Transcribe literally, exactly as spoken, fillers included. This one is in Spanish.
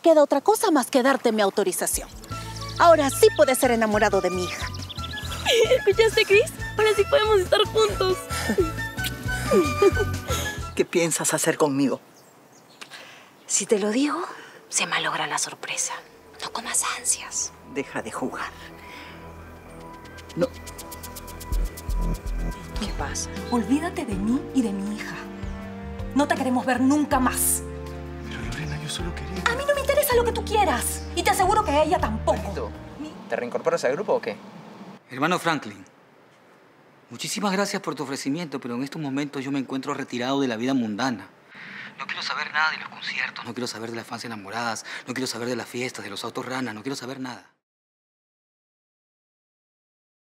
queda otra cosa más que darte mi autorización. Ahora sí puedes ser enamorado de mi hija. ¿Escuchaste, Chris? Ahora sí podemos estar juntos. ¿Qué piensas hacer conmigo? Si te lo digo, se malogra la sorpresa. No comas ansias. Deja de jugar. No. ¿Qué pasa? Olvídate de mí y de mi hija. No te queremos ver nunca más. Pero Lorena, yo solo quería... A mí no me interesa lo que tú quieras. Y te aseguro que a ella tampoco. ¿Te reincorporas al grupo o qué? Hermano Franklin, muchísimas gracias por tu ofrecimiento, pero en estos momentos yo me encuentro retirado de la vida mundana. No quiero saber nada de los conciertos, no quiero saber de las fans enamoradas, no quiero saber de las fiestas, de los autos ranas, no quiero saber nada.